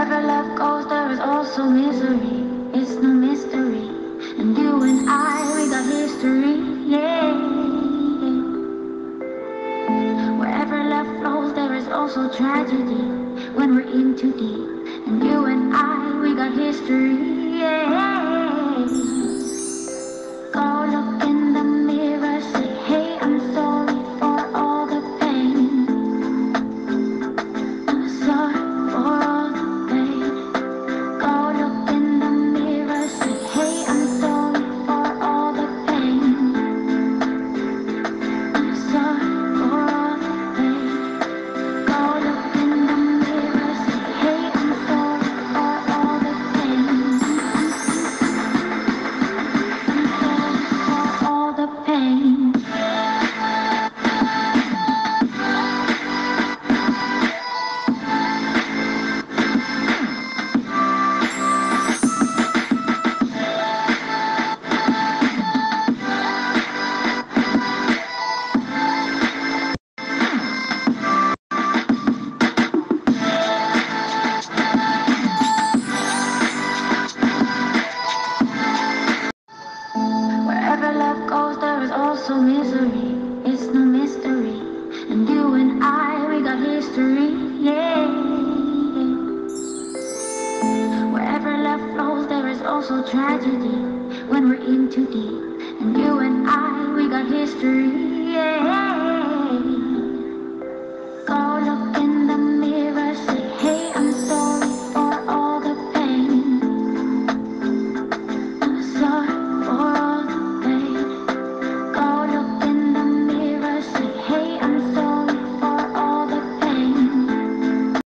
Wherever love goes, there is also misery. It's no mystery. And you and I, we got history. Yeah. Wherever love flows, there is also tragedy. When we're in too deep. And you and I, we got history. Yeah. Go look in the mirror, say, hey, I'm sorry for all the pain. I'm sorry for all the pain. Go look in the mirror, say, hey, I'm sorry for all the pain. I'm sorry for all the pain. Go look in the mirror, say, hey, I'm sorry for all the pain. I'm sorry for all the pain. Wherever love goes, there is also misery. It's no mystery. And you and I, we got history. Yeah. Wherever love flows, there is also tragedy. When we're in too deep. And you and I, we got history. Yeah.